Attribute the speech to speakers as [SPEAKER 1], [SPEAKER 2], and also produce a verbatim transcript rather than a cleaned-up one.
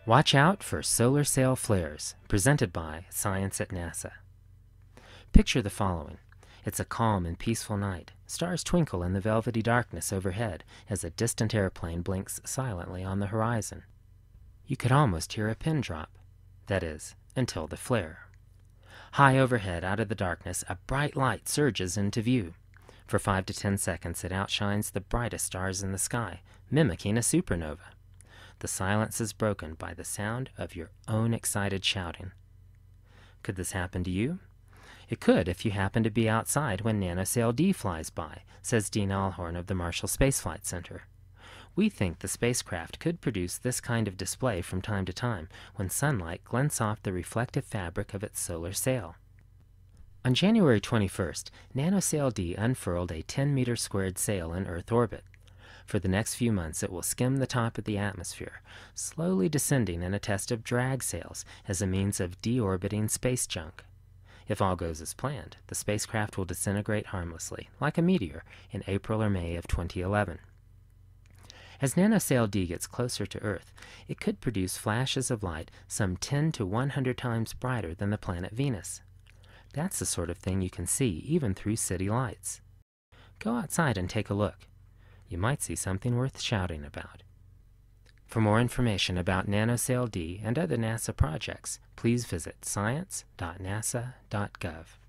[SPEAKER 1] Watch out for solar sail flares, presented by Science at NASA. Picture the following. It's a calm and peaceful night. Stars twinkle in the velvety darkness overhead as a distant airplane blinks silently on the horizon. You could almost hear a pin drop. That is, until the flare. High overhead, out of the darkness, a bright light surges into view. For five to ten seconds, it outshines the brightest stars in the sky, mimicking a supernova. The silence is broken by the sound of your own excited shouting. Could this happen to you? It could if you happen to be outside when NanoSail-D flies by, says Dean Alhorn of the Marshall Space Flight Center. We think the spacecraft could produce this kind of display from time to time when sunlight glints off the reflective fabric of its solar sail. On January twenty-first, NanoSail-D unfurled a ten meter squared sail in Earth orbit. For the next few months, it will skim the top of the atmosphere, slowly descending in a test of drag sails as a means of deorbiting space junk. If all goes as planned, the spacecraft will disintegrate harmlessly, like a meteor, in April or May of twenty eleven. As NanoSail-D gets closer to Earth, it could produce flashes of light some ten to one hundred times brighter than the planet Venus. That's the sort of thing you can see even through city lights. Go outside and take a look. You might see something worth shouting about. For more information about NanoSail-D and other NASA projects, please visit science dot nasa dot gov.